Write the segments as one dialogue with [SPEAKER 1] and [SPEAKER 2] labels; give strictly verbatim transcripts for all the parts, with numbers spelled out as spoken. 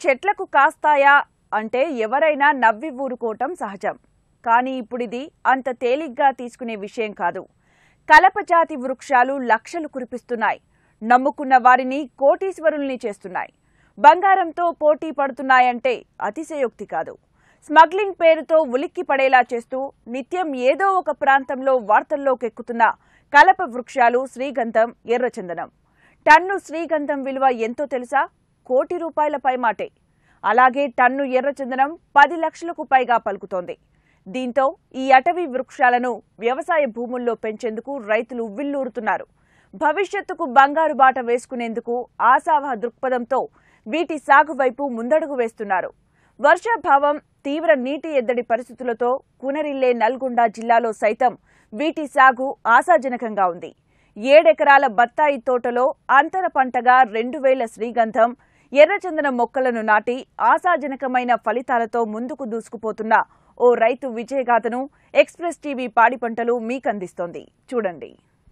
[SPEAKER 1] చెట్లకు కాస్తాయా అంటే ఎవరైనా నవ్వి ఊరుకోవటం సహజం. కానీ ఇప్పుడిది అంత తేలిగ్గా తీసుకునే విషయం కాదు. కలప జాతి వృక్షాలు లక్షలు కురిపిస్తున్నాయి. నమ్ముకున్న వారిని కోటీశ్వరుల్ని చేస్తున్నాయి. బంగారంతో పోటీ పడుతున్నాయంటే అతిశయోక్తి కాదు. స్మగ్లింగ్ పేరుతో ఉలిక్కి పడేలా చేస్తూ నిత్యం ఏదో ఒక ప్రాంతంలో వార్తల్లోకెక్కుతున్న కలప వృక్షాలు శ్రీగంధం, ఎర్రచందనం. టన్ను శ్రీగంధం విలువ ఎంతో తెలుసా? కోటి రూపాయల పైమాటే. అలాగే టన్ను ఎర్రచందనం పది లక్షలకు పైగా పలుకుతోంది. దీంతో ఈ అటవీ వృక్షాలను వ్యవసాయ భూముల్లో పెంచేందుకు రైతులు ఉవ్విళ్లూరుతున్నారు. భవిష్యత్తుకు బంగారు బాట వేసుకునేందుకు ఆశావహ దృక్పథంతో వీటి సాగు వైపు ముందడుగు వేస్తున్నారు. వర్షాభావం, తీవ్ర నీటి ఎద్దడి పరిస్థితులతో కునరిల్లే నల్గొండ జిల్లాలో సైతం వీటి సాగు ఆశాజనకంగా ఉంది. ఏడెకరాల బత్తాయి తోటలో అంతర పంటగా రెండు వేల శ్రీగంధం, ఎర్రచందనం మొక్కలను నాటి ఆశాజనకమైన ఫలితాలతో ముందుకు దూసుకుపోతున్న ఓ రైతు విజయగాథను ఎక్స్ప్రెస్ టీవీ పాడి పంటలు మీకందిస్తోంది. చూడండి.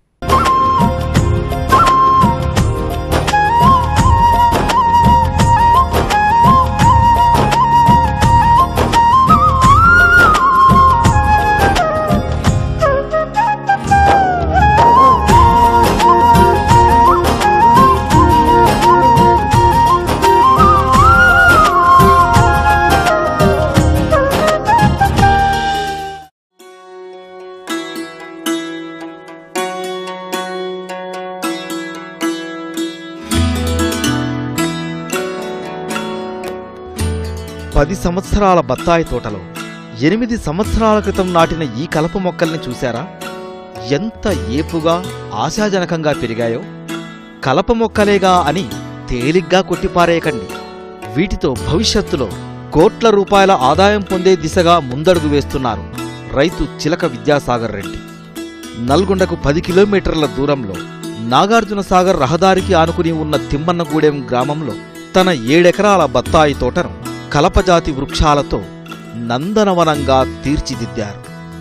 [SPEAKER 2] పది సంవత్సరాల బత్తాయి తోటలో ఎనిమిది సంవత్సరాల క్రితం నాటిన ఈ కలప మొక్కల్ని చూశారా? ఎంత ఏపుగా ఆశాజనకంగా పెరిగాయో. కలప మొక్కలేగా అని తేలిగ్గా కొట్టిపారేయకండి. వీటితో భవిష్యత్తులో కోట్ల రూపాయల ఆదాయం పొందే దిశగా ముందడుగు వేస్తున్నారు రైతు చిలక విద్యాసాగర్ రెడ్డి. నల్గొండకు పది కిలోమీటర్ల దూరంలో నాగార్జున సాగర్ రహదారికి ఆనుకుని ఉన్న తిమ్మన్నగూడెం గ్రామంలో తన ఏడెకరాల బత్తాయి తోటను కలపజాతి వృక్షాలతో నందనవనంగా తీర్చిదిద్దారు.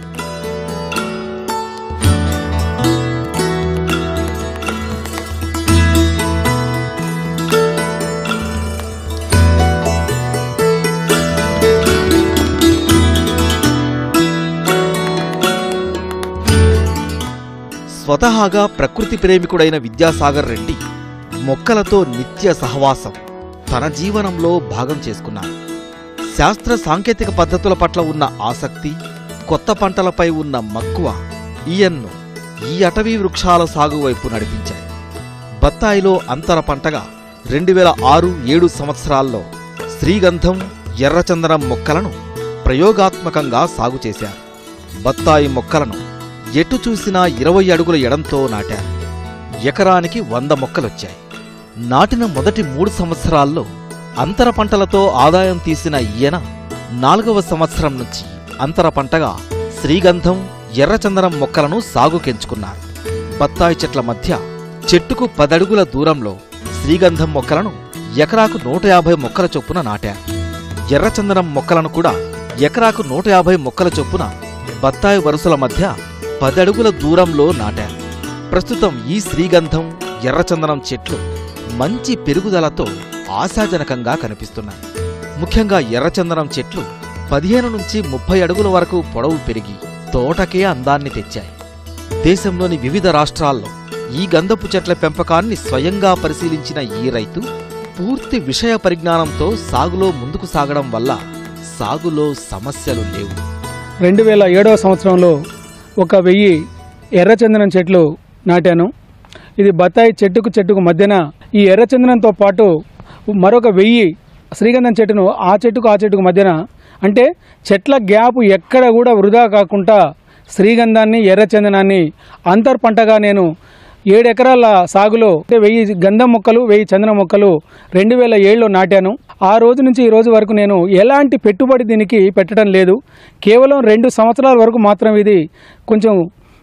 [SPEAKER 2] స్వతహాగా ప్రకృతి ప్రేమికుడైన విద్యాసాగర్ రెడ్డి మొక్కలతో నిత్య సహవాసం తన జీవనంలో భాగం చేసుకున్నారు. శాస్త్ర సాంకేతిక పద్ధతుల పట్ల ఉన్న ఆసక్తి, కొత్త పంటలపై ఉన్న మక్కువ ఈయన్ను ఈ అటవీ వృక్షాల సాగు వైపు నడిపించాయి. బత్తాయిలో అంతర పంటగా రెండు వేల ఆరు ఏడు సంవత్సరాల్లో శ్రీగంధం, ఎర్రచందనం మొక్కలను ప్రయోగాత్మకంగా సాగు చేశారు. బత్తాయి మొక్కలను ఎటు చూసినా ఇరవై అడుగుల ఎడంతో నాటారు. ఎకరానికి వంద మొక్కలొచ్చాయి. నాటిన మొదటి మూడు సంవత్సరాల్లో అంతర పంటలతో ఆదాయం తీసిన ఈయన నాలుగవ సంవత్సరం నుంచి అంతర పంటగా శ్రీగంధం, ఎర్రచందనం మొక్కలను సాగుకెంచుకున్నారు. బత్తాయి చెట్ల మధ్య చెట్టుకు పదడుగుల దూరంలో శ్రీగంధం మొక్కలను ఎకరాకు నూట యాభై మొక్కల చొప్పున నాటారు. ఎర్రచందనం మొక్కలను కూడా ఎకరాకు నూట యాభై మొక్కల చొప్పున బత్తాయి వరుసల మధ్య పదడుగుల దూరంలో నాటారు. ప్రస్తుతం ఈ శ్రీగంధం, ఎర్రచందనం చెట్లు మంచి పెరుగుదలతో ఆశాజనకంగా కనిపిస్తున్నాయి. ముఖ్యంగా ఎర్రచందనం చెట్లు పదిహేను నుంచి ముప్పై అడుగుల వరకు పొడవు పెరిగి తోటకే అందాన్ని తెచ్చాయి. దేశంలోని వివిధ రాష్ట్రాల్లో ఈ గంధపు చెట్ల పెంపకాన్ని స్వయంగా పరిశీలించిన ఈ రైతు పూర్తి విషయ పరిజ్ఞానంతో సాగులో ముందుకు సాగడం వల్ల సాగులో సమస్యలు లేవు.
[SPEAKER 3] రెండు వేల ఏడవ సంవత్సరంలో ఒక వెయ్యి ఎర్రచందనం చెట్లు నాటాను. ఇది బత్తాయి చెట్టుకు చెట్టుకు మధ్యన ఈ ఎర్రచందనంతో పాటు మరొక వెయ్యి శ్రీగంధం చెట్టును ఆ చెట్టుకు ఆ చెట్టుకు మధ్యన, అంటే చెట్ల గ్యాప్ ఎక్కడ కూడా వృధా కాకుండా శ్రీగంధాన్ని, ఎర్రచందనాన్ని అంతర్ పంటగా నేను ఏడు ఎకరాల సాగులో అంటే వెయ్యి గంధం మొక్కలు, వెయ్యి చందనం మొక్కలు రెండు వేల ఏడులో నాటాను. ఆ రోజు నుంచి ఈ రోజు వరకు నేను ఎలాంటి పెట్టుబడి దీనికి పెట్టడం లేదు. కేవలం రెండు సంవత్సరాల వరకు మాత్రం ఇది కొంచెం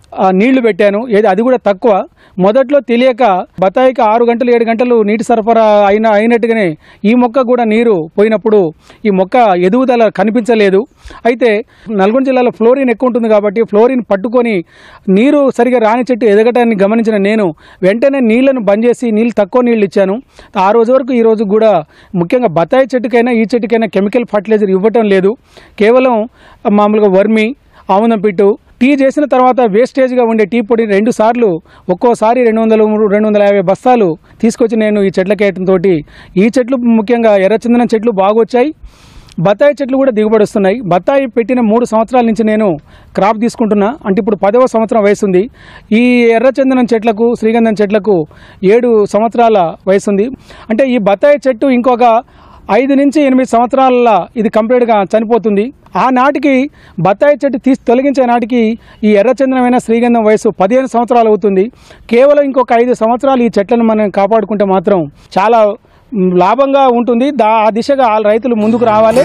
[SPEAKER 3] నీళ్లు పెట్టాను. ఏది అది కూడా తక్కువ. మొదట్లో తెలియక బత్తాయికి ఆరు గంటలు ఏడు గంటలు నీటి సరఫరా అయిన అయినట్టుగానే ఈ మొక్క కూడా నీరు పోయినప్పుడు ఈ మొక్క ఎదుగుదల కనిపించలేదు. అయితే నల్గొండ జిల్లాలో ఫ్లోరిన్ ఎక్కువ ఉంటుంది కాబట్టి ఫ్లోరిన్ పట్టుకొని నీరు సరిగా రాని చెట్టు ఎదగటాన్ని గమనించిన నేను వెంటనే నీళ్లను బంద్ చేసి నీళ్ళు తక్కువ నీళ్ళు ఇచ్చాను. ఆ రోజు వరకు ఈ రోజు కూడా ముఖ్యంగా బత్తాయి చెట్టుకైనా ఈ చెట్టుకైనా కెమికల్ ఫర్టిలైజర్ ఇవ్వటం లేదు. కేవలం మామూలుగా వర్మి, ఆముదం పిట్టు, టీ చేసిన తర్వాత వేస్టేజ్గా ఉండే టీ పొడి రెండు సార్లు ఒక్కోసారి రెండు వందలు రెండు వందల యాభై బస్తాలు తీసుకొచ్చి నేను ఈ చెట్లకి వేయటంతో ఈ చెట్లు ముఖ్యంగా ఎర్రచందనం చెట్లు బాగా వచ్చాయి. బత్తాయి చెట్లు కూడా దిగుబడి వస్తున్నాయి. బత్తాయి పెట్టిన మూడు సంవత్సరాల నుంచి నేను క్రాప్ తీసుకుంటున్నా. అంటే ఇప్పుడు పదవ సంవత్సరం వయసు ఉంది. ఈ ఎర్రచందనం చెట్లకు, శ్రీగంధం చెట్లకు ఏడు సంవత్సరాల వయసు ఉంది. అంటే ఈ బత్తాయి చెట్టు ఇంకొక ఐదు నుంచి ఎనిమిది సంవత్సరాల ఇది కంప్లీట్గా చనిపోతుంది. ఆ నాటికి బత్తాయి చెట్టు తీసి తొలగించే నాటికి ఈ ఎర్రచందనమైన శ్రీగంధం వయసు పదిహేను సంవత్సరాలు అవుతుంది. కేవలం ఇంకొక ఐదు సంవత్సరాలు ఈ చెట్లను మనం కాపాడుకుంటే మాత్రం చాలా లాభంగా ఉంటుంది. దా ఆ దిశగా రైతులు ముందుకు రావాలి.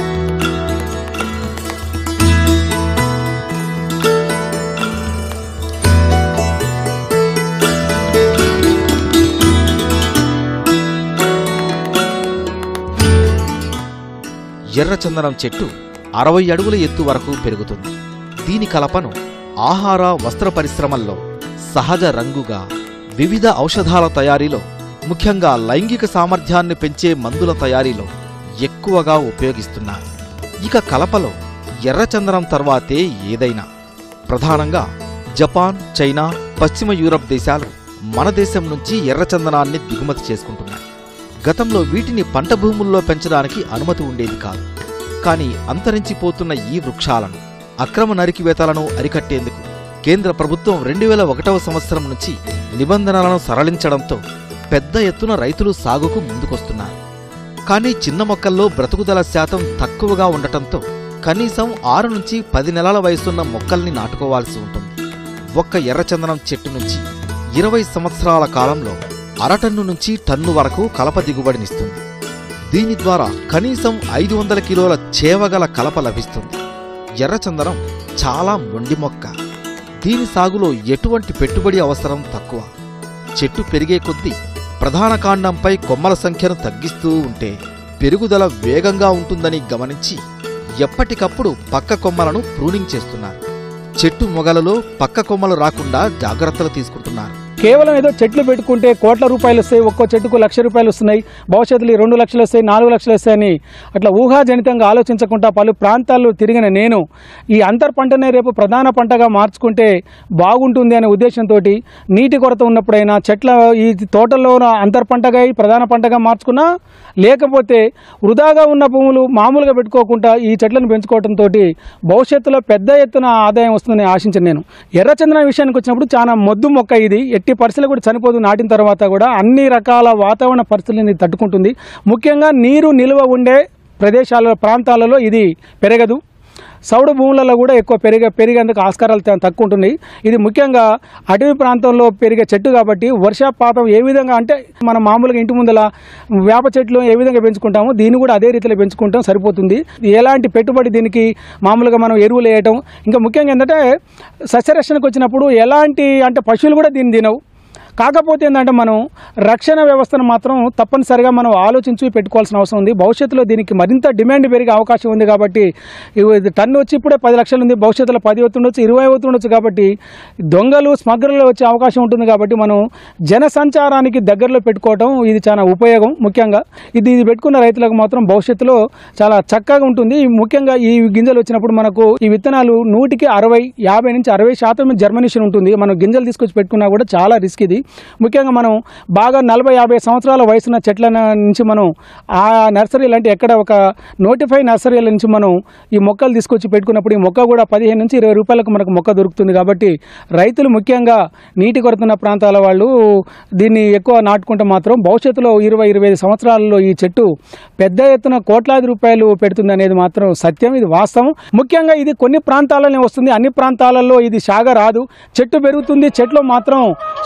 [SPEAKER 2] ఎర్రచందనం చెట్టు అరవై అడుగుల ఎత్తు వరకు పెరుగుతుంది. దీని కలపను ఆహార వస్త్ర పరిశ్రమల్లో సహజ రంగుగా, వివిధ ఔషధాల తయారీలో, ముఖ్యంగా లైంగిక సామర్థ్యాన్ని పెంచే మందుల తయారీలో ఎక్కువగా ఉపయోగిస్తున్నారు. ఇక కలపలో ఎర్రచందనం తర్వాతే ఏదైనా. ప్రధానంగా జపాన్, చైనా, పశ్చిమ యూరప్ దేశాలు మన దేశం నుంచి ఎర్రచందనాన్ని దిగుమతి చేసుకుంటున్నాయి. గతంలో వీటిని పంట భూముల్లో పెంచడానికి అనుమతి ఉండేది కాదు. కానీ అంతరించిపోతున్న ఈ వృక్షాలను, అక్రమ నరికివేతలను అరికట్టేందుకు కేంద్ర ప్రభుత్వం రెండు వేల ఒకటవ సంవత్సరం నుంచి నిబంధనలను సరళించడంతో పెద్ద ఎత్తున రైతులు సాగుకు ముందుకొస్తున్నారు. కానీ చిన్న మొక్కల్లో బ్రతుకుదల శాతం తక్కువగా ఉండటంతో కనీసం ఆరు నుంచి పది నెలల వయసున్న మొక్కల్ని నాటుకోవాల్సి ఉంటుంది. ఒక్క ఎర్రచందనం చెట్టు నుంచి ఇరవై సంవత్సరాల కాలంలో అరటన్ను నుంచి టన్ను వరకు కలప దిగుబడినిస్తుంది. దీని ద్వారా కనీసం ఐదు వందల కిలోల చేవగల కలప లభిస్తుంది. ఎర్రచందనం చాలా మొండి మొక్క. దీని సాగులో ఎటువంటి పెట్టుబడి అవసరం తక్కువ. చెట్టు పెరిగే కొద్దీ ప్రధాన కాండంపై కొమ్మల సంఖ్యను తగ్గిస్తూ ఉంటే పెరుగుదల వేగంగా ఉంటుందని గమనించి ఎప్పటికప్పుడు పక్క కొమ్మలను ప్రూనింగ్ చేస్తున్నారు. చెట్టు మొగలలో పక్క కొమ్మలు రాకుండా జాగ్రత్తలు తీసుకుంటున్నారు.
[SPEAKER 3] కేవలం ఏదో చెట్లు పెట్టుకుంటే కోట్ల రూపాయలు వస్తాయి, ఒక్కో చెట్టుకు లక్ష రూపాయలు వస్తున్నాయి, భవిష్యత్తులో రెండు లక్షలు వస్తాయి, నాలుగు లక్షలు వస్తాయని అట్లా ఊహాజనితంగా ఆలోచించకుండా పలు ప్రాంతాల్లో తిరిగిన నేను ఈ అంతర్ పంటనే రేపు ప్రధాన పంటగా మార్చుకుంటే బాగుంటుంది అనే ఉద్దేశంతో నీటి కొరత ఉన్నప్పుడైనా చెట్ల ఈ తోటల్లో అంతర్ పంటగా ప్రధాన పంటగా మార్చుకున్నా, లేకపోతే వృధాగా ఉన్న భూములు మామూలుగా పెట్టుకోకుండా ఈ చెట్లను పెంచుకోవడంతో భవిష్యత్తులో పెద్ద ఎత్తున ఆదాయం వస్తుందని ఆశించాను నేను. ఎర్రచందనం విషయానికి వచ్చినప్పుడు చాలా మొద్దు మొక్క. ఇది ఎట్టి పరిస్థితులు కూడా చనిపోదు. నాటిన తర్వాత కూడా అన్ని రకాల వాతావరణ పరిస్థితులను తట్టుకుంటుంది. ముఖ్యంగా నీరు నిల్వ ఉండే ప్రదేశాల ప్రాంతాలలో ఇది పెరగదు. సౌడు భూములలో కూడా ఎక్కువ పెరిగే పెరిగేందుకు ఆస్కారాలు తక్కువ ఉంటున్నాయి. ఇది ముఖ్యంగా అటవీ ప్రాంతంలో పెరిగే చెట్టు కాబట్టి వర్షపాతం ఏ విధంగా అంటే మనం మామూలుగా ఇంటి ముందల వేప చెట్లు ఏ విధంగా పెంచుకుంటామో దీన్ని కూడా అదే రీతిలో పెంచుకుంటాం సరిపోతుంది. ఎలాంటి పెట్టుబడి దీనికి మామూలుగా మనం ఎరువులు వేయటం, ఇంకా ముఖ్యంగా ఏంటంటే సస్యరక్షణకు వచ్చినప్పుడు ఎలాంటి అంటే పశువులు కూడా దీన్ని తినవు. కాకపోతే ఏంటంటే మనం రక్షణ వ్యవస్థను మాత్రం తప్పనిసరిగా మనం ఆలోచించి పెట్టుకోవాల్సిన అవసరం ఉంది. భవిష్యత్తులో దీనికి మరింత డిమాండ్ పెరిగే అవకాశం ఉంది కాబట్టి టన్ను వచ్చి ఇప్పుడే పది లక్షలు ఉంది, భవిష్యత్తులో పది అవుతుండొచ్చు, ఇరవై అవుతుండొచ్చు. కాబట్టి దొంగలు స్మగ్లర్లు వచ్చే అవకాశం ఉంటుంది. కాబట్టి మనం జన సంచారానికి దగ్గరలో పెట్టుకోవటం ఇది చాలా ఉపయోగం. ముఖ్యంగా ఇది ఇది పెట్టుకున్న రైతులకు మాత్రం భవిష్యత్తులో చాలా చక్కగా ఉంటుంది. ముఖ్యంగా ఈ గింజలు వచ్చినప్పుడు మనకు ఈ విత్తనాలు నూటికి అరవై యాభై నుంచి అరవై శాతం జర్మినేషన్ ఉంటుంది. మనం గింజలు తీసుకొచ్చి పెట్టుకున్నా కూడా చాలా రిస్క్ ఇది. ముఖ్యంగా మనం బాగా నలభై యాభై సంవత్సరాల వయసున్న చెట్ల నుంచి మనం ఆ నర్సరీలు అంటే ఎక్కడ ఒక నోటిఫై నర్సరీల నుంచి మనం ఈ మొక్కలు తీసుకొచ్చి పెట్టుకున్నప్పుడు ఈ మొక్క కూడా పదిహేను నుంచి ఇరవై రూపాయలకు మనకు మొక్క దొరుకుతుంది. కాబట్టి రైతులు ముఖ్యంగా నీటి కొరతున్న ప్రాంతాల వాళ్ళు దీన్ని ఎక్కువ నాటుకుంటే మాత్రం భవిష్యత్తులో ఇరవై ఇరవై ఐదు సంవత్సరాలలో ఈ చెట్టు పెద్ద ఎత్తున కోట్లాది రూపాయలు పెడుతుంది అనేది మాత్రం సత్యం, ఇది వాస్తవం. ముఖ్యంగా ఇది కొన్ని ప్రాంతాలనే వస్తుంది, అన్ని ప్రాంతాలలో ఇది సాగ రాదు. చెట్టు పెరుగుతుంది, చెట్లు మాత్రం సాగ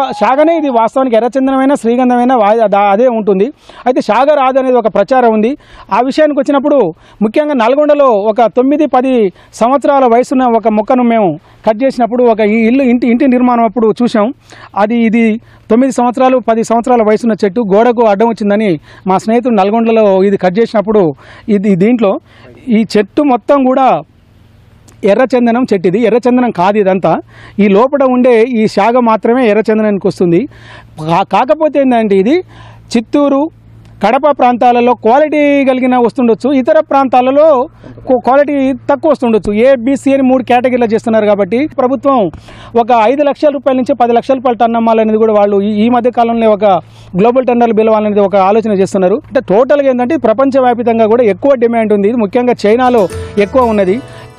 [SPEAKER 3] శాగనే ఇది వాస్తవానికి ఎర్రచందనమైన శ్రీగంధమైన అదే ఉంటుంది. అయితే శాగ రాదు అనేది ఒక ప్రచారం ఉంది. ఆ విషయానికి వచ్చినప్పుడు ముఖ్యంగా నల్గొండలో ఒక తొమ్మిది పది సంవత్సరాల వయసున్న ఒక మొక్కను మేము కట్ చేసినప్పుడు ఒక ఈ ఇల్లు ఇంటి ఇంటి నిర్మాణం అప్పుడు చూసాం. అది ఇది తొమ్మిది సంవత్సరాలు పది సంవత్సరాల వయసున్న చెట్టు గోడకు అడ్డం వచ్చిందని మా స్నేహితుడు నల్గొండలో ఇది కట్ చేసినప్పుడు ఇది దీంట్లో ఈ చెట్టు మొత్తం కూడా ఎర్రచందనం చెట్టు. ఇది ఎర్రచందనం కాదు, ఇదంతా ఈ లోపల ఉండే ఈ శాగ మాత్రమే ఎర్రచందనానికి వస్తుంది. కాకపోతే ఏంటంటే ఇది చిత్తూరు కడప ప్రాంతాలలో క్వాలిటీ కలిగిన వస్తుండొచ్చు, ఇతర ప్రాంతాలలో క్వాలిటీ తక్కువ వస్తుండొచ్చు. ఏ బీసీ అని మూడు కేటగిరీలో చేస్తున్నారు. కాబట్టి ప్రభుత్వం ఒక ఐదు లక్షల రూపాయల నుంచి పది లక్షల రూపాయలు టన్ అమ్మాలనేది కూడా వాళ్ళు ఈ మధ్య కాలంలో ఒక గ్లోబల్ టెండర్లు పిలవాలనేది ఒక ఆలోచన చేస్తున్నారు. అంటే టోటల్గా ఏంటంటే ప్రపంచవ్యాప్తంగా కూడా ఎక్కువ డిమాండ్ ఉంది. ముఖ్యంగా చైనాలో ఎక్కువ ఉన్నది.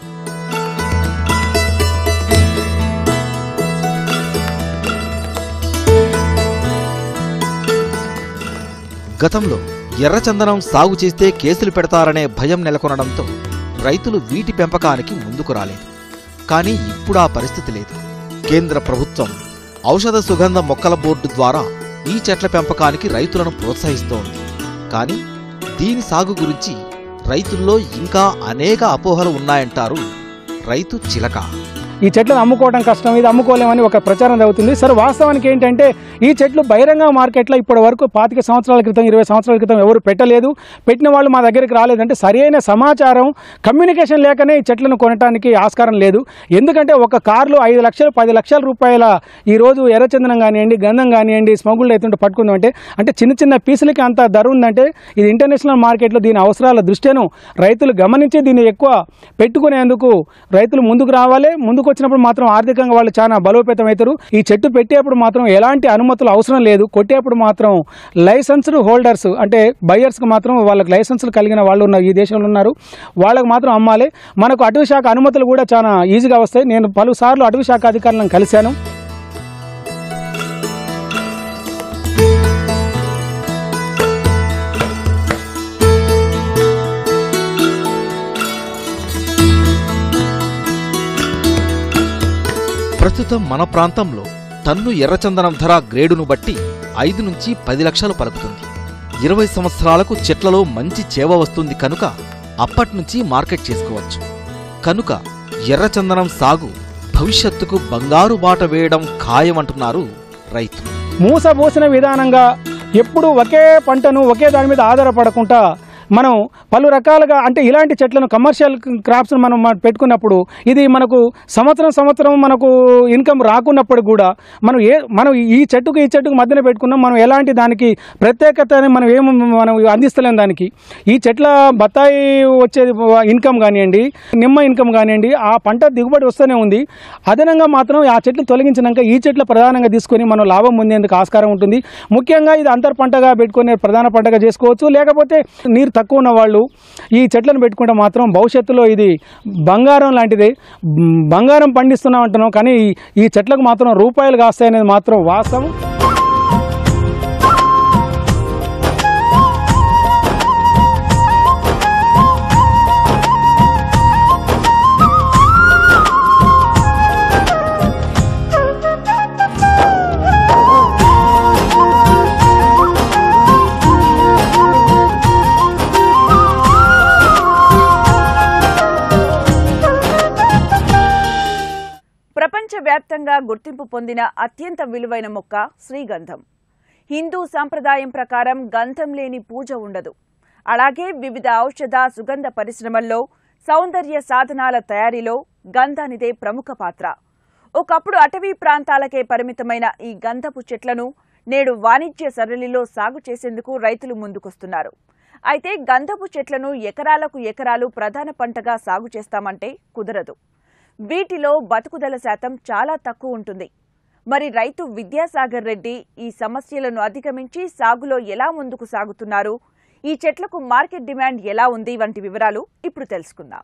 [SPEAKER 2] గతంలో ఎర్రచందనం సాగు చేస్తే కేసులు పెడతారనే భయం నెలకొనడంతో రైతులు వీటి పెంపకానికి ముందుకు రాలేదు. కానీ ఇప్పుడు ఆ పరిస్థితి లేదు. కేంద్ర ప్రభుత్వం ఔషధ సుగంధ మొక్కల బోర్డు ద్వారా ఈ చెట్ల పెంపకానికి రైతులను ప్రోత్సహిస్తోంది. కానీ దీని సాగు గురించి రైతుల్లో ఇంకా అనేక అపోహలు ఉన్నాయంటారు రైతు చిలక.
[SPEAKER 3] ఈ చెట్లను అమ్ముకోవడం కష్టం, ఇది అమ్ముకోలేమని ఒక ప్రచారం జరుగుతుంది. సరే, వాస్తవానికి ఏంటంటే ఈ చెట్లు బహిరంగ మార్కెట్లో ఇప్పటి వరకు పాతిక సంవత్సరాల క్రితం ఇరవై సంవత్సరాల క్రితం ఎవరు పెట్టలేదు. పెట్టిన వాళ్ళు మా దగ్గరికి రాలేదంటే సరైన సమాచారం కమ్యూనికేషన్ లేకనే ఈ చెట్లను కొనడానికి ఆస్కారం లేదు. ఎందుకంటే ఒక కార్లో ఐదు లక్షలు పది లక్షల రూపాయల ఈరోజు ఎర్రచందనం కానివ్వండి, గంధం కానివ్వండి స్మగుళ్ళు అవుతుంటే పట్టుకుందామంటే అంటే చిన్న చిన్న పీసులకి అంత ధర ఉందంటే ఇది ఇంటర్నేషనల్ మార్కెట్లో దీని అవసరాల దృష్ట్యాను రైతులు గమనించి దీన్ని ఎక్కువ పెట్టుకునేందుకు రైతులు ముందుకు రావాలి. ముందుకు వచ్చినప్పుడు మాత్రం ఆర్థికంగా వాళ్ళు చాలా బలోపేతం అవుతారు. ఈ చెట్టు పెట్టేప్పుడు మాత్రం ఎలాంటి అనుమతులు అవసరం లేదు. కొట్టేప్పుడు మాత్రం లైసెన్స్డ్ హోల్డర్స్ అంటే బయర్స్కి మాత్రం వాళ్ళకి లైసెన్సులు కలిగిన వాళ్ళు ఉన్నారు, ఈ దేశంలో ఉన్నారు, వాళ్ళకి మాత్రం అమ్మాలి. మనకు అటవీ శాఖ అనుమతులు కూడా చాలా ఈజీగా వస్తాయి. నేను పలుసార్లు అటవీ శాఖ అధికారులను కలిశాను.
[SPEAKER 2] ప్రస్తుతం మన ప్రాంతంలో టన్ను ఎర్రచందనం ధర గ్రేడును బట్టి ఐదు నుంచి పది లక్షలు పలుకుతుంది. ఇరవై సంవత్సరాలకు చెట్లలో మంచి చేవ వస్తుంది కనుక అప్పట్నుంచి మార్కెట్ చేసుకోవచ్చు. కనుక ఎర్రచందనం సాగు భవిష్యత్తుకు బంగారు బాట వేయడం ఖాయమంటున్నారు రైతు.
[SPEAKER 3] మూసబోసిన విధానంగా ఎప్పుడు ఒకే పంటను ఒకే దాని మీద ఆధారపడకుండా మనం పలు రకాలుగా అంటే ఇలాంటి చెట్లను కమర్షియల్ క్రాప్స్ను మనం పెట్టుకున్నప్పుడు ఇది మనకు సంవత్సరం సంవత్సరం మనకు ఇన్కమ్ రాకున్నప్పుడు కూడా మనం ఏ మనం ఈ చెట్టుకు ఈ చెట్టుకు మధ్యన పెట్టుకున్నాం. మనం ఎలాంటి దానికి ప్రత్యేకతని మనం ఏమి మనం అందిస్తలేం. దానికి ఈ చెట్ల బత్తాయి వచ్చే ఇన్కమ్ కానివ్వండి, నిమ్మ ఇన్కమ్ కానివ్వండి, ఆ పంట దిగుబడి వస్తూనే ఉంది. అదనంగా మాత్రం ఆ చెట్లు తొలగించినాక ఈ చెట్లు ప్రధానంగా తీసుకొని మనం లాభం పొందేందుకు ఆస్కారం ఉంటుంది. ముఖ్యంగా ఇది అంతర్ పంటగా పెట్టుకునే ప్రధాన పంటగా చేసుకోవచ్చు. లేకపోతే నీరు తక్కువ ఉన్న వాళ్ళు ఈ చెట్లను పెట్టుకుంటే మాత్రం భవిష్యత్తులో ఇది బంగారం లాంటిది. బంగారం పండిస్తున్నాం అంటున్నాం కానీ ఈ చెట్లకు మాత్రం రూపాయలు కాస్తాయనేది మాత్రం వాస్తవం.
[SPEAKER 1] ప్రపంచవ్యాప్తంగా గుర్తింపు పొందిన అత్యంత విలువైన మొక్క శ్రీగంధం. హిందూ సంప్రదాయం ప్రకారం గంధం లేని పూజ ఉండదు. అలాగే వివిధ ఔషధ సుగంధ పరిశ్రమల్లో సౌందర్య సాధనాల తయారీలో గంధానిదే ప్రముఖ పాత్ర. ఒకప్పుడు అటవీ ప్రాంతాలకే పరిమితమైన ఈ గంధపు చెట్లను నేడు వాణిజ్య సరళిలో సాగు చేసేందుకు రైతులు ముందుకొస్తున్నారు. అయితే గంధపు చెట్లను ఎకరాలకు ఎకరాలు ప్రధాన పంటగా సాగు చేస్తామంటే కుదరదు. వీటిలో బతుకుదల శాతం చాలా తక్కువ ఉంటుంది. మరి రైతు విద్యాసాగర్ రెడ్డి ఈ సమస్యలను అధిగమించి సాగులో ఎలా ముందుకు సాగుతున్నారు, ఈ చెట్లకు మార్కెట్ డిమాండ్ ఎలా ఉంది వంటి వివరాలు ఇప్పుడు తెలుసుకుందాం.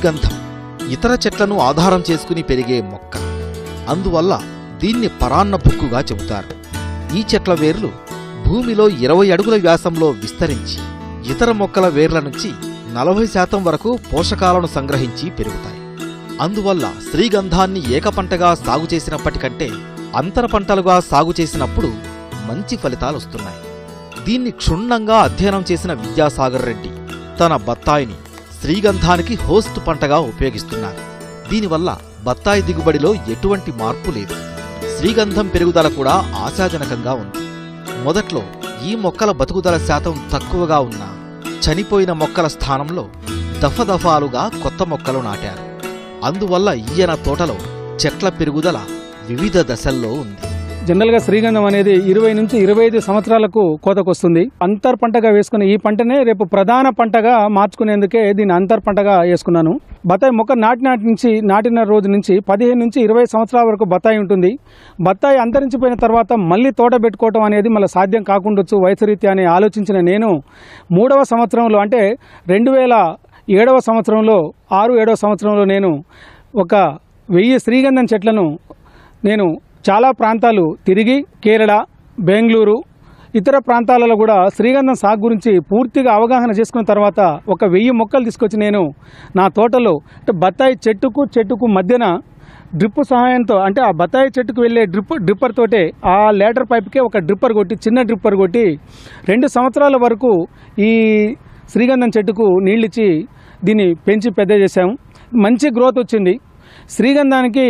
[SPEAKER 2] శ్రీగంధం ఇతర చెట్లను ఆధారం చేసుకుని పెరిగే మొక్క. అందువల్ల దీన్ని పరాన్న బుక్కుగా చెబుతారు. ఈ చెట్ల వేర్లు భూమిలో ఇరవై అడుగుల వ్యాసంలో విస్తరించి ఇతర మొక్కల వేర్ల నుంచి నలభై శాతం వరకు పోషకాలను సంగ్రహించి పెరుగుతాయి. అందువల్ల శ్రీగంధాన్ని ఏకపంటగా సాగు చేసినప్పటికంటే అంతర పంటలుగా సాగు చేసినప్పుడు మంచి ఫలితాలొస్తున్నాయి. దీన్ని క్షుణ్ణంగా అధ్యయనం చేసిన విద్యాసాగర్ రెడ్డి తన బత్తాయిని శ్రీగంధానికి హోస్ట్ పంటగా ఉపయోగిస్తున్నారు. దీనివల్ల బత్తాయి దిగుబడిలో ఎటువంటి మార్పు లేదు. శ్రీగంధం పెరుగుదల కూడా ఆశాజనకంగా ఉంది. మొదట్లో ఈ మొక్కల బతుకుదల శాతం తక్కువగా ఉన్నా చనిపోయిన మొక్కల స్థానంలో దఫదఫాలుగా కొత్త మొక్కలు నాటారు. అందువల్ల ఈయన తోటలో చెట్ల పెరుగుదల వివిధ దశల్లో ఉంది.
[SPEAKER 3] జనరల్గా శ్రీగంధం అనేది ఇరవై నుంచి ఇరవై ఐదు సంవత్సరాలకు కోతకొస్తుంది. అంతర్ పంటగా వేసుకునే ఈ పంటనే రేపు ప్రధాన పంటగా మార్చుకునేందుకే దీన్ని అంతర్ పంటగా వేసుకున్నాను. బత్తాయి మొక్క నాటి నాటి నుంచి నాటిన రోజు నుంచి పదిహేను నుంచి ఇరవై సంవత్సరాల వరకు బత్తాయి ఉంటుంది. బత్తాయి అంతరించిపోయిన తర్వాత మళ్ళీ తోట పెట్టుకోవటం అనేది మళ్ళీ సాధ్యం కాకుండొచ్చు వయసురీత్యా అని ఆలోచించిన నేను మూడవ సంవత్సరంలో అంటే రెండు వేల ఏడవ సంవత్సరంలో ఆరు ఏడవ సంవత్సరంలో నేను ఒక వెయ్యి శ్రీగంధం చెట్లను నేను చాలా ప్రాంతాలు తిరిగి కేరళ, బెంగళూరు, ఇతర ప్రాంతాలలో కూడా శ్రీగంధం సాగు గురించి పూర్తిగా అవగాహన చేసుకున్న తర్వాత ఒక వెయ్యి మొక్కలు తీసుకొచ్చి నేను నా తోటలో అంటే బత్తాయి చెట్టుకు చెట్టుకు మధ్యన డ్రిప్ సహాయంతో అంటే ఆ బత్తాయి చెట్టుకు వెళ్ళే డ్రిప్ డ్రిప్పర్ తోటే ఆ లేటర్ పైప్కే ఒక డ్రిప్పర్ కొట్టి చిన్న డ్రిప్పర్ కొట్టి రెండు సంవత్సరాల వరకు ఈ శ్రీగంధం చెట్టుకు నీళ్ళిచ్చి దీన్ని పెంచి పెద్ద చేశాము. మంచి గ్రోత్ వచ్చింది. శ్రీగంధానికి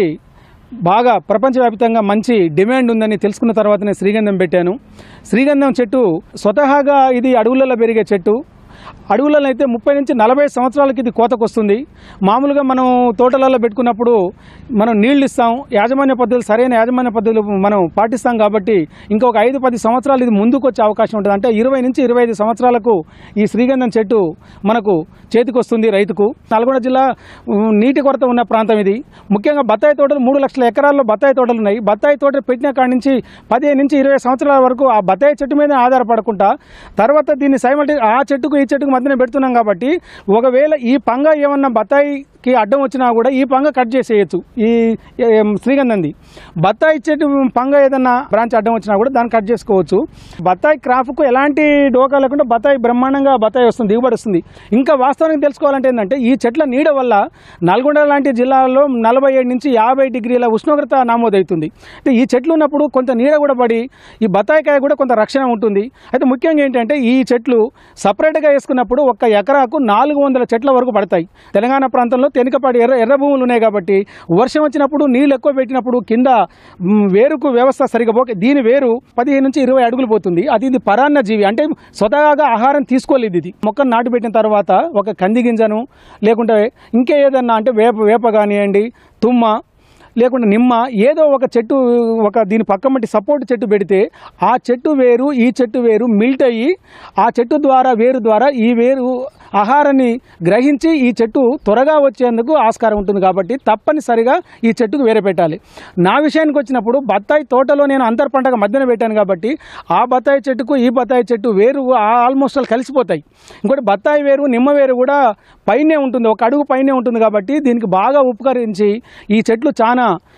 [SPEAKER 3] బాగా ప్రపంచవ్యాప్తంగా మంచి డిమాండ్ ఉందని తెలుసుకున్న తర్వాతనే శ్రీగంధం పెట్టాను. శ్రీగంధం చెట్టు స్వతహాగా ఇది అడవులలో పెరిగే చెట్టు. అడవులలో అయితే ముప్పై నుంచి నలభై సంవత్సరాలకి ఇది కోతకు వస్తుంది. మామూలుగా మనం తోటలలో పెట్టుకున్నప్పుడు మనం నీళ్ళు ఇస్తాం, యాజమాన్య పద్ధతులు సరైన యాజమాన్య పద్ధతులు మనం పాటిస్తాం కాబట్టి ఇంకొక ఐదు పది సంవత్సరాలు ఇది ముందుకు వచ్చే అవకాశం ఉంటుంది. అంటే ఇరవై నుంచి ఇరవై ఐదు సంవత్సరాలకు ఈ శ్రీగంధం చెట్టు మనకు చేతికి వస్తుంది రైతుకు. నల్గొండ జిల్లా నీటి కొరత ఉన్న ప్రాంతం ఇది. ముఖ్యంగా బత్తాయి తోటలు మూడు లక్షల ఎకరాల్లో బత్తాయి తోటలు ఉన్నాయి. బత్తాయి తోట పెట్టిన కాడి నుంచి పదిహేను నుంచి ఇరవై సంవత్సరాల వరకు ఆ బత్తాయి చెట్టు మీద ఆధారపడకుండా తర్వాత దీన్ని సైమల్టీ ఆ చెట్టుకు ఈ చెట్టుకు మధ్యన పెడుతున్నాం కాబట్టి ఒకవేళ ఈ పంగ ఏమన్నా బత్తాయికి అడ్డం వచ్చినా కూడా ఈ పంగ కట్ చేసేయచ్చు. ఈ శ్రీగంధంది బత్తాయి చెట్టు పంగ ఏదన్నా బ్రాంచ్ అడ్డం వచ్చినా కూడా దాన్ని కట్ చేసుకోవచ్చు. బత్తాయి క్రాప్కు ఎలాంటి డోకా లేకుండా బత్తాయి బ్రహ్మాండంగా బత్తాయి వస్తుంది, దిగుబడి వస్తుంది. ఇంకా వాస్తవానికి తెలుసుకోవాలంటే ఏంటంటే ఈ చెట్ల నీడ వల్ల నల్గొండ లాంటి జిల్లాల్లో నలభై ఏడు నుంచి యాభై డిగ్రీల ఉష్ణోగ్రత నమోదవుతుంది. అంటే ఈ చెట్లు ఉన్నప్పుడు కొంత నీడ కూడా పడి ఈ బత్తాయికాయ కూడా కొంత రక్షణ ఉంటుంది. అయితే ముఖ్యంగా ఏంటంటే ఈ చెట్లు సపరేట్గా వేసుకున్నప్పుడు ఒక్క ఎకరాకు నాలుగు వందల చెట్ల వరకు పడతాయి. తెలంగాణ ప్రాంతంలో తెనికపాటి ఎర్ర ఎర్ర భూములు ఉన్నాయి కాబట్టి వర్షం వచ్చినప్పుడు నీళ్ళు ఎక్కువ పెట్టినప్పుడు కింద వేరుకు వ్యవస్థ సరిగా పోక దీని వేరు పదిహేను నుంచి ఇరవై అడుగులు పోతుంది. అది ఇది పరాన్న జీవి అంటే స్వతహాగా ఆహారం తీసుకోలేదు. ఇది మొక్కను నాటిపెట్టిన తర్వాత ఒక కంది గింజను లేకుంటే ఇంకే ఏదన్నా అంటే వేప వేప కానివ్వండి, తుమ్మ లేకుంటే నిమ్మ ఏదో ఒక చెట్టు ఒక దీని పక్కమటి సపోర్ట్ చెట్టు పెడితే ఆ చెట్టు వేరు ఈ చెట్టు వేరు మిల్ట్ అయ్యి ఆ చెట్టు ద్వారా వేరు ద్వారా ఈ వేరు ఆహారాన్ని గ్రహించి ఈ చెట్టు త్వరగా వచ్చేందుకు ఆస్కారం ఉంటుంది. కాబట్టి తప్పనిసరిగా ఈ చెట్టుకు వేరే పెట్టాలి. నా విషయానికి వచ్చినప్పుడు బత్తాయి తోటలో నేను అంతర్ పంటగా మధ్యన పెట్టాను కాబట్టి ఆ బత్తాయి చెట్టుకు ఈ బత్తాయి చెట్టు వేరు ఆల్మోస్ట్ అలా కలిసిపోతాయి. ఇంకోటి బత్తాయి వేరు నిమ్మ వేరు కూడా పైనే ఉంటుంది, ఒక అడుగు పైనే ఉంటుంది కాబట్టి దీనికి బాగా ఉపకరించి ఈ చెట్లు చాలా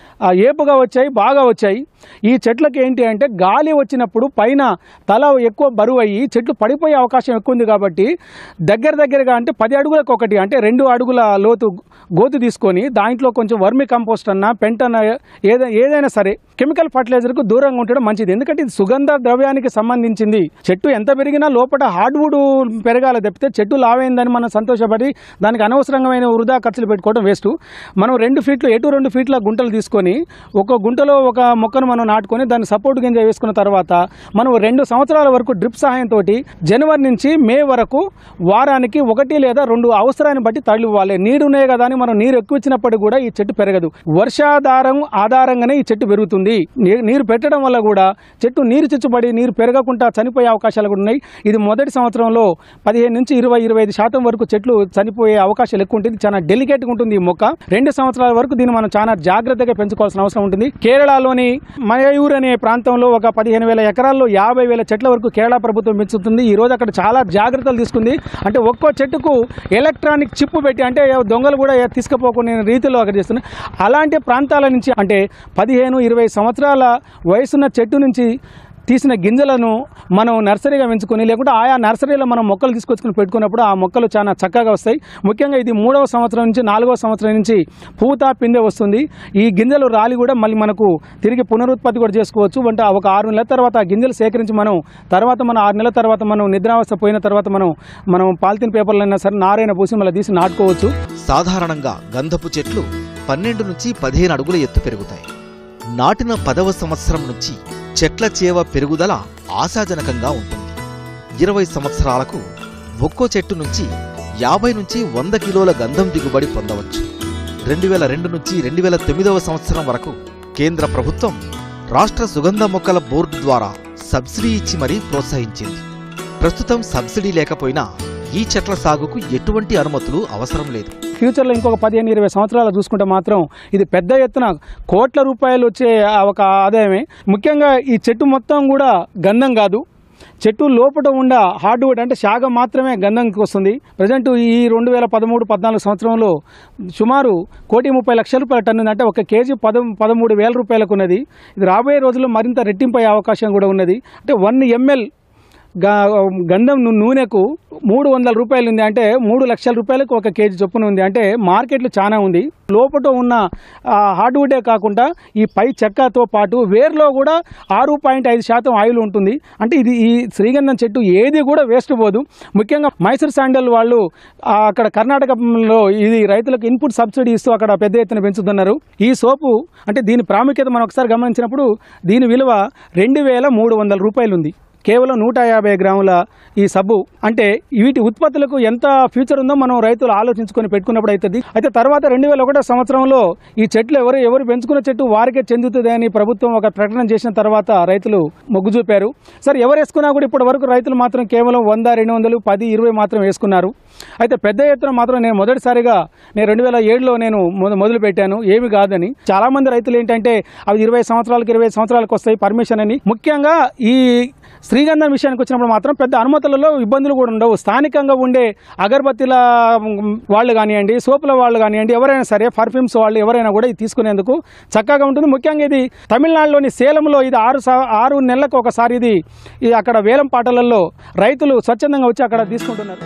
[SPEAKER 3] ఏపుగా వచ్చాయి, బాగా వచ్చాయి. ఈ చెట్లకి ఏంటి అంటే గాలి వచ్చినప్పుడు పైన తల ఎక్కువ బరువు అయ్యి చెట్లు పడిపోయే అవకాశం ఎక్కువ ఉంది కాబట్టి దగ్గర దగ్గరగా అంటే పది అడుగులకు ఒకటి అంటే రెండు అడుగుల లోతు గోతు తీసుకొని దాంట్లో కొంచెం వర్మి కంపోస్ట్ అన్నా పెంటన్నా ఏదైనా ఏదైనా సరే కెమికల్ ఫర్టిలైజర్కు దూరంగా ఉండడం మంచిది. ఎందుకంటే ఇది సుగంధ ద్రవ్యానికి సంబంధించింది. చెట్టు ఎంత పెరిగినా లోపల హార్డ్వుడ్ పెరగాలి తప్పితే చెట్టు లావైందని మనం సంతోషపడి దానికి అనవసరమైన వృధా ఖర్చులు పెట్టుకోవడం వేస్ట్. మనం రెండు ఫీట్లు ఎటు రెండు ఫీట్ల గుంటలు తీసుకొని ఒక గుంటలో ఒక మొక్కను మనం నాటుకొని దాన్ని సపోర్ట్ గింజ వేసుకున్న తర్వాత మనం రెండు సంవత్సరాల వరకు డ్రిప్ సహాయంతో జనవరి నుంచి మే వరకు వారానికి ఒకటి లేదా రెండు అవసరాన్ని బట్టి తల్లి ఇవ్వాలి. నీరు ఉన్నాయి కదా అని మనం నీరు ఎక్కువ ఇచ్చినప్పటికీ కూడా ఈ చెట్టు పెరగదు. వర్షాధారం ఆధారంగానే ఈ చెట్టు పెరుగుతుంది. నీరు పెట్టడం వల్ల కూడా చెట్టు నీరు చిచ్చుబడి నీరు పెరగకుండా చనిపోయే అవకాశాలు కూడా ఉన్నాయి. ఇది మొదటి సంవత్సరంలో పదిహేను నుంచి ఇరవై ఇరవై ఐదు శాతం వరకు చెట్లు చనిపోయే అవకాశాలు ఎక్కువ ఉంటుంది. చాలా డెలికేట్గా ఉంటుంది ఈ మొక్క. రెండు సంవత్సరాల వరకు దీన్ని మనం చాలా జాగ్రత్తగా పెంచుకోవాల్సిన అవసరం ఉంటుంది. కేరళలోని మయూర్ అనే ప్రాంతంలో ఒక పదిహేను వేల ఎకరాల్లో యాభై వేల చెట్ల వరకు కేరళ ప్రభుత్వం పెంచుతుంది. ఈ రోజు అక్కడ చాలా జాగ్రత్తలు తీసుకుంది. అంటే ఒక్క ఒక్కో చెట్టుకు ఎలక్ట్రానిక్ చిప్ పెట్టి అంటే దొంగలు కూడా తీసుకుపోకుండా రీతిలో అక్కడ చేస్తున్నాయి. అలాంటి ప్రాంతాల నుంచి అంటే పదిహేను ఇరవై సంవత్సరాల వయసున్న చెట్టు నుంచి తీసిన గింజలను మనం నర్సరీగా పెంచుకొని లేకుంటే ఆయా నర్సరీలో మనం మొక్కలు తీసుకొచ్చుకొని పెట్టుకున్నప్పుడు ఆ మొక్కలు చాలా చక్కగా వస్తాయి. ముఖ్యంగా ఇది మూడవ సంవత్సరం నుంచి నాలుగవ సంవత్సరం నుంచి పూత పిందె వస్తుంది. ఈ గింజలు రాలి కూడా మళ్ళీ మనకు తిరిగి పునరుత్పత్తి కూడా చేసుకోవచ్చు. అంటే ఒక ఆరు నెలల తర్వాత ఆ గింజలు సేకరించి మనం తర్వాత మనం ఆరు నెలల తర్వాత మనం నిద్రావస్థ పోయిన తర్వాత మనం మనం పాలిథిన్ పేపర్లైనా సరే నారైన పూసి మళ్ళీ తీసి నాటుకోవచ్చు.
[SPEAKER 2] సాధారణంగా గంధపు చెట్లు పన్నెండు నుంచి పదిహేను అడుగుల ఎత్తు పెరుగుతాయి. నాటిన పదవ సంవత్సరం నుంచి చెట్ల చేవ పెరుగుదల ఆశాజనకంగా ఉంటుంది. ఇరవై సంవత్సరాలకు ఒక్కో చెట్టు నుంచి యాభై నుంచి వంద కిలోల గంధం దిగుబడి పొందవచ్చు. రెండు వేల రెండు నుంచి రెండు వేల తొమ్మిదవ సంవత్సరం వరకు కేంద్ర ప్రభుత్వం రాష్ట్ర సుగంధ మొక్కల బోర్డు ద్వారా సబ్సిడీ ఇచ్చి మరీ ప్రోత్సహించింది. ప్రస్తుతం సబ్సిడీ లేకపోయినా ఈ చెట్ల సాగుకు ఎటువంటి అనుమతులు అవసరం లేదు.
[SPEAKER 3] ఫ్యూచర్లో ఇంకొక పదిహేను ఇరవై సంవత్సరాలు చూసుకుంటే మాత్రం ఇది పెద్ద ఎత్తున కోట్ల రూపాయలు వచ్చే ఒక ఆదాయమే. ముఖ్యంగా ఈ చెట్టు మొత్తం కూడా గంధం కాదు, చెట్టు లోపల ఉండ హార్డ్వుడ్ అంటే శాఖ మాత్రమే గంధంకి వస్తుంది. ప్రజెంట్ ఈ రెండు వేల పదమూడు పద్నాలుగు సంవత్సరంలో సుమారు కోటి ముప్పై లక్షల రూపాయల టన్ను అంటే ఒక కేజీ పద పదమూడు వేల రూపాయలకు ఉన్నది. ఇది రాబోయే రోజుల్లో మరింత రెట్టింపయ్యే అవకాశం కూడా ఉన్నది. అంటే వన్ ఎంఎల్ గంధం నూనెకు మూడు వందల రూపాయలు ఉంది అంటే మూడు లక్షల రూపాయలకు ఒక కేజీ చొప్పున ఉంది. అంటే మార్కెట్లు చాలా ఉంది. లోపల ఉన్న హార్డ్వుడే కాకుండా ఈ పై చెక్కతో పాటు వేర్లో కూడా ఆరు పాయింట్ ఐదు శాతం ఆయిల్ ఉంటుంది. అంటే ఇది ఈ శ్రీగంధం చెట్టు ఏది కూడా వేస్ట్ పోదు. ముఖ్యంగా మైసూర్ శాండల్ వాళ్ళు అక్కడ కర్ణాటకలో ఇది రైతులకు ఇన్పుట్ సబ్సిడీ ఇస్తూ అక్కడ పెద్ద ఎత్తున పెంచుతున్నారు. ఈ సోపు అంటే దీని ప్రాముఖ్యత మనం ఒకసారి గమనించినప్పుడు దీని విలువ రెండు వేల మూడు వందల రూపాయలు ఉంది. కేవలం నూట యాభై గ్రాముల ఈ సబ్బు అంటే వీటి ఉత్పత్తులకు ఎంత ఫ్యూచర్ ఉందో మనం రైతులు ఆలోచించుకొని పెట్టుకున్నప్పుడు అవుతుంది. అయితే తర్వాత రెండు వేల ఒకటో సంవత్సరంలో ఈ చెట్లు ఎవరు ఎవరు పెంచుకున్న చెట్టు వారికే చెందుతుంది అని ప్రభుత్వం ఒక ప్రకటన చేసిన తర్వాత రైతులు మొగ్గు చూపారు. సరే ఎవరు వేసుకున్నా కూడా ఇప్పటి వరకు రైతులు మాత్రం కేవలం వంద రెండు వందలు పది ఇరవై మాత్రం వేసుకున్నారు. అయితే పెద్ద ఎత్తున మాత్రం నేను మొదటిసారిగా నేను రెండు వేల ఏడులో నేను మొదలు పెట్టాను ఏమి కాదని. చాలా మంది రైతులు ఏంటంటే అవి ఇరవై సంవత్సరాలకు ఇరవై సంవత్సరాలకు వస్తాయి పర్మిషన్ అని. ముఖ్యంగా ఈ శ్రీగంధం విషయానికి వచ్చినప్పుడు మాత్రం పెద్ద అనుమతులలో ఇబ్బందులు కూడా ఉండవు. స్థానికంగా ఉండే అగరబత్తిల వాళ్ళు కానివ్వండి, సోపుల వాళ్ళు కానివ్వండి, ఎవరైనా సరే పర్ఫ్యూమ్స్ వాళ్ళు ఎవరైనా కూడా ఇది తీసుకునేందుకు చక్కగా ఉంటుంది. ముఖ్యంగా ఇది తమిళనాడులోని సేలంలో ఇది ఆరు ఆరు నెలలకు ఒకసారి ఇది అక్కడ వేలం పాటలలో రైతులు స్వచ్ఛందంగా వచ్చి అక్కడ తీసుకుంటున్నారు.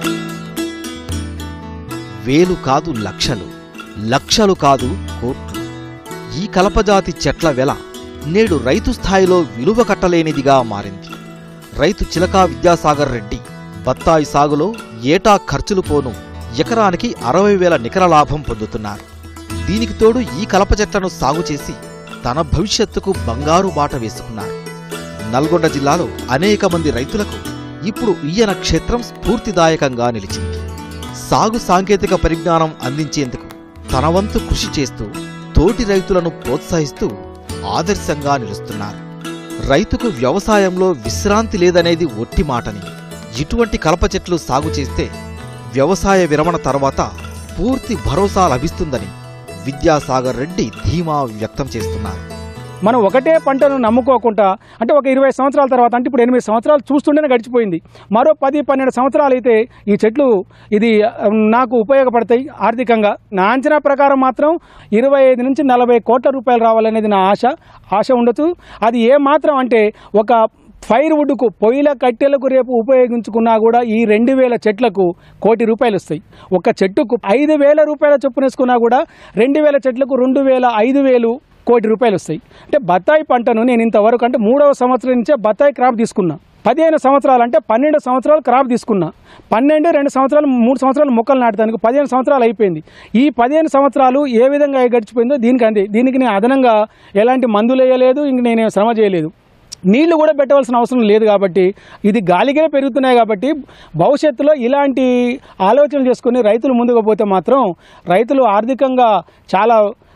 [SPEAKER 2] వేలు కాదు లక్షలు, లక్షలు కాదు కోట్లు. ఈ కలపజాతి చెట్ల వెల నేడు రైతు స్థాయిలో విలువ కట్టలేనిదిగా మారింది. రైతు చిలకా విద్యాసాగర్ రెడ్డి బత్తాయి సాగులో ఏటా ఖర్చులు పోను ఎకరానికి అరవై వేల నికర లాభం పొందుతున్నారు. దీనికి తోడు ఈ కలప చెట్లను సాగు చేసి తన భవిష్యత్తుకు బంగారు బాట వేసుకున్నారు. నల్గొండ జిల్లాలో అనేక మంది రైతులకు ఇప్పుడు ఈయన క్షేత్రం స్ఫూర్తిదాయకంగా నిలిచింది. సాగు సాంకేతిక పరిజ్ఞానం అందించేందుకు తన వంతు కృషి చేస్తూ తోటి రైతులను ప్రోత్సహిస్తూ ఆదర్శంగా నిలుస్తున్నారు. రైతుకు వ్యవసాయంలో విశ్రాంతి లేదనేది ఒట్టి మాటని, ఇటువంటి కలప చెట్లు సాగు చేస్తే వ్యవసాయ విరమణ తర్వాత పూర్తి భరోసా లభిస్తుందని విద్యాసాగర్ రెడ్డి ధీమా వ్యక్తం చేస్తున్నారు.
[SPEAKER 3] మనం ఒకటే పంటను నమ్ముకోకుండా అంటే ఒక ఇరవై సంవత్సరాల తర్వాత అంటే ఇప్పుడు ఎనిమిది సంవత్సరాలు చూస్తుంటేనే గడిచిపోయింది. మరో పది పన్నెండు సంవత్సరాలు అయితే ఈ చెట్లు ఇది నాకు ఉపయోగపడతాయి ఆర్థికంగా. నా అంచనా ప్రకారం మాత్రం ఇరవై ఐదు నుంచి నలభై కోట్ల రూపాయలు రావాలనేది నా ఆశ ఆశ ఉండొచ్చు. అది ఏ మాత్రం అంటే ఒక ఫైర్ వుడ్కు పొయ్యిల కట్టెలకు రేపు ఉపయోగించుకున్నా కూడా ఈ రెండు వేల చెట్లకు కోటి రూపాయలు వస్తాయి. ఒక చెట్టుకు ఐదు వేల రూపాయల చొప్పున వేసుకున్నా కూడా రెండు వేల చెట్లకు రెండు వేల ఐదు వేలు కోటి రూపాయలు వస్తాయి. అంటే బత్తాయి పంటను నేను ఇంతవరకు అంటే మూడవ సంవత్సరం నుంచే బత్తాయి క్రాప్ తీసుకున్నా. పదిహేను సంవత్సరాలు అంటే పన్నెండు సంవత్సరాలు క్రాప్ తీసుకున్నా. పన్నెండు రెండు సంవత్సరాలు మూడు సంవత్సరాలు మొక్కలు నాటడానికి పదిహేను సంవత్సరాలు అయిపోయింది. ఈ పదిహేను సంవత్సరాలు ఏ విధంగా గడిచిపోయిందో దీనికి అంది. దీనికి నేను అదనంగా ఎలాంటి మందులు వేయలేదు, ఇంక నేను శ్రమ చేయలేదు, నీళ్లు కూడా పెట్టవలసిన అవసరం లేదు. కాబట్టి ఇది గాలికే పెరుగుతున్నాయి. కాబట్టి భవిష్యత్తులో ఇలాంటి ఆలోచనలు చేసుకుని రైతులు ముందుకు పోతే మాత్రం రైతులు ఆర్థికంగా చాలా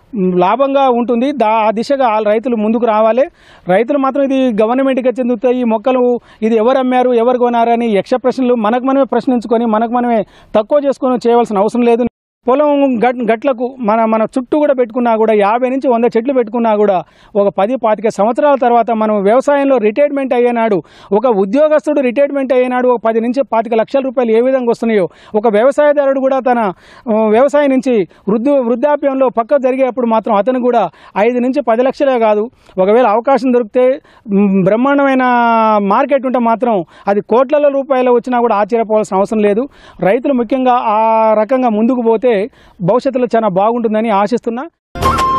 [SPEAKER 3] లాభంగా ఉంటుంది. దా ఆ దిశగా రైతులు ముందుకు రావాలి. రైతులు మాత్రం ఇది గవర్నమెంట్గా చెందుతాయి ఈ మొక్కలు, ఇది ఎవరు అమ్మారు ఎవరు కొనారని యక్ష ప్రశ్నలు మనకు మనమే ప్రశ్నించుకొని మనకు మనమే తక్కువ చేసుకొని చేయవలసిన అవసరం లేదు. పొలం గట్ గట్లకు మన మన చుట్టూ కూడా పెట్టుకున్నా కూడా యాభై నుంచి వంద చెట్లు పెట్టుకున్నా కూడా ఒక పది పాతిక సంవత్సరాల తర్వాత మనం వ్యవసాయంలో రిటైర్మెంట్ అయ్యేనాడు, ఒక ఉద్యోగస్తుడు రిటైర్మెంట్ అయ్యేనాడు ఒక పది నుంచి పాతిక లక్షల రూపాయలు ఏ విధంగా వస్తున్నాయో, ఒక వ్యవసాయదారుడు కూడా తన వ్యవసాయం నుంచి వృద్ధు వృద్ధాప్యంలో పక్క జరిగేప్పుడు మాత్రం అతను కూడా ఐదు నుంచి పది లక్షలే కాదు, ఒకవేళ అవకాశం దొరికితే బ్రహ్మాండమైన మార్కెట్ ఉంటే మాత్రం అది కోట్ల రూపాయలు వచ్చినా కూడా ఆశ్చర్యపోవాల్సిన అవసరం లేదు. రైతులు ముఖ్యంగా ఆ రకంగా ముందుకు పోతే భవిష్యత్తులో చాలా బాగుంటుందని ఆశిస్తున్నా.